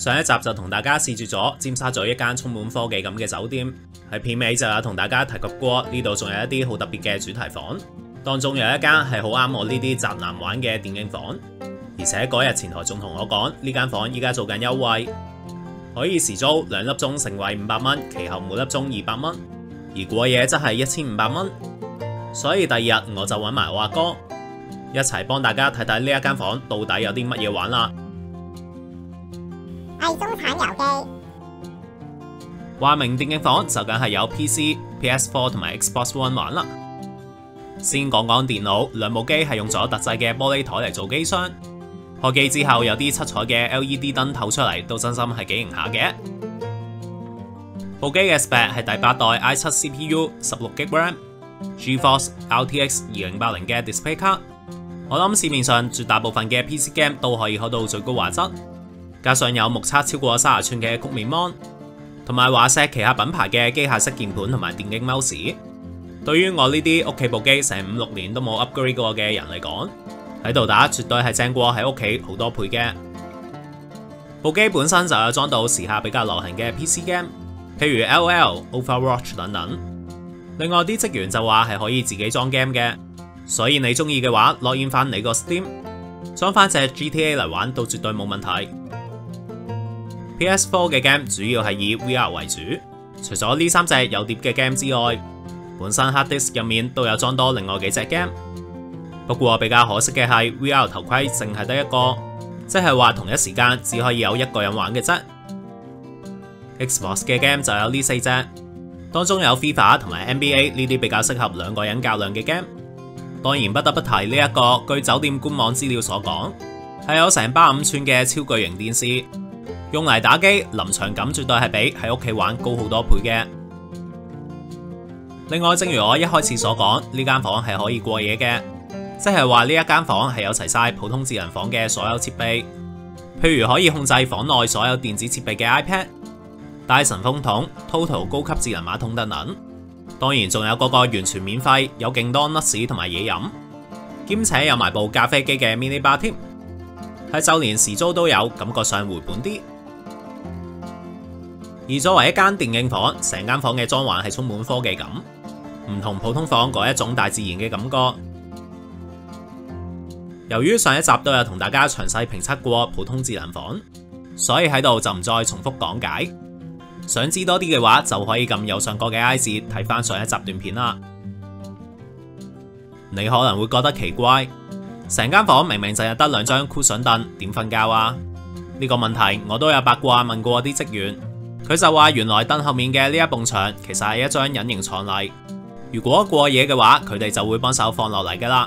上一集就同大家試住咗尖沙咀一間充滿科技感嘅酒店，喺片尾就有同大家提及過呢度仲有一啲好特別嘅主題房，當中有一間係好啱我呢啲宅男玩嘅電競房，而且嗰日前台仲同我講呢間房依家做緊優惠，可以時租2粒鐘成為500蚊，其後每粒鐘200蚊，而過夜則係1500蚊。所以第二日我就揾埋我阿哥一齊幫大家睇睇呢一間房到底有啲乜嘢玩啦。 係中產遊記， 話明電競房就梗係有 PC、PS4 同埋 Xbox One 玩啦。先講講電腦，兩部機係用咗特製嘅玻璃台嚟做機箱，開機之後有啲七彩嘅 LED 燈透出嚟，都真心係幾型下嘅。部機嘅 spec 係第8代 i7 CPU、16GB RAM、GeForce RTX 2080嘅 display 卡。我諗市面上絕大部分嘅 PC game 都可以開到最高畫質。加上有目測超過30寸嘅曲面 mon， 同埋華碩旗下品牌嘅機械式鍵盤同埋電競 mouse， 對於我呢啲屋企部機成5、6年都冇 upgrade 過嘅人嚟講，喺度打絕對係正過喺屋企好多倍嘅。部機本身就有裝到時下比較流行嘅 PC game， 譬如 LOL、Overwatch 等等。另外啲職員就話係可以自己裝 game 嘅，所以你中意嘅話，login 翻你個 Steam， 裝翻隻 GTA 嚟玩都絕對冇問題。PS4 嘅 game 主要係以 VR 為主，除咗呢3隻有碟嘅 game 之外，本身 hard disk 入面都有裝多另外幾隻 game。不過比較可惜嘅係 VR 頭盔淨係得一個，即係話同一時間只可以有1個人玩嘅啫。Xbox 嘅 game 就有呢4隻，當中有 FIFA 同埋 NBA 呢啲比較適合2個人較量嘅 game。當然不得不提呢一個，據酒店官網資料所講，係有成85寸嘅超巨型電視。用嚟打機，臨場感絕對係比喺屋企玩高好多倍嘅。另外，正如我一開始所講，呢間房係可以過夜嘅，即係話呢一間房係有齊晒普通智能房嘅所有設備，譬如可以控制房內所有電子設備嘅 iPad、戴森風筒、Toto 高級智能馬桶等等。當然仲有嗰個完全免費，有勁多 nuts 同埋嘢飲，兼且有埋部咖啡機嘅 mini bar 添，係就連時租都有，感覺上回本啲。而作為一間電競房，成間房嘅裝潢係充滿科技感，唔同普通房嗰一種大自然嘅感覺。由於上一集都有同大家詳細評測過普通智能房，所以喺度就唔再重複講解。想知多啲嘅話，就可以撳右上角嘅 I 字睇翻上一集段片啦。你可能會覺得奇怪，成間房明明淨係得2張 cushion 凳，點瞓覺啊？呢個問題我都有八卦問過啲職員。佢就話原來凳後面嘅呢一埲牆其實係一張隱形床嚟，如果過夜嘅話，佢哋就會幫手放落嚟噶啦。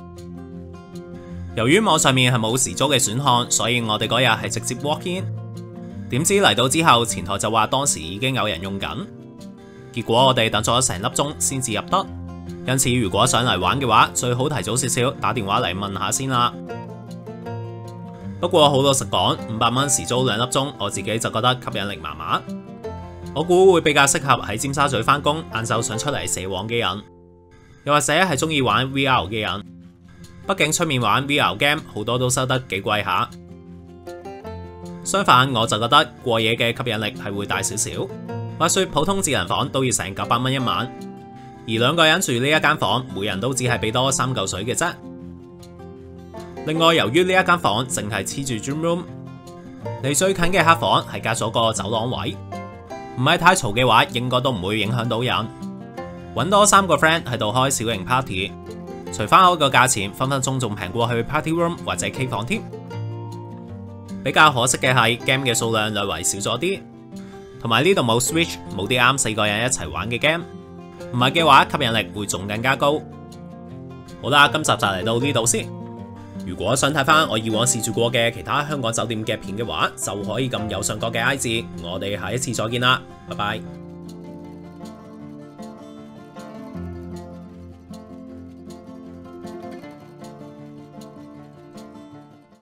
由於網上面係冇時租嘅選項，所以我哋嗰日係直接 walk in。點知嚟到之後，前台就話當時已經有人用緊，結果我哋等咗成粒鐘先至入得。因此如果想嚟玩嘅話，最好提早少少打電話嚟問下先啦。不過好老實講，500蚊時租2粒鐘，我自己就覺得吸引力麻麻。我估會比較適合喺尖沙咀返工，晏晝想出嚟蛇網嘅人，又或者係中意玩 VR 嘅人。畢竟出面玩 VR game 好多都收得幾貴下。相反，我就覺得過夜嘅吸引力係會大少少。話說普通智能房都要成900蚊一晚，而2個人住呢一間房，每人都只係俾多3嚿水嘅啫。另外，由於呢一間房淨係黐住 Dream Room， 離最近嘅客房係隔咗個走廊位，唔係太嘈嘅話，應該都唔會影響到人。揾多3個 friend 喺度開小型 party， 除翻嗰個價錢，分分鐘仲平過去 party room 或者 K 房添。比較可惜嘅係 game 嘅數量略為少咗啲，同埋呢度冇 Switch， 冇啲啱4個人一齊玩嘅 game， 唔係嘅話吸引力會仲更加高。好啦，今集就嚟到呢度先。如果想睇翻我以往試住過嘅其他香港酒店嘅片嘅話，就可以撳右上角嘅 I 字。我哋下一次再見啦，拜拜。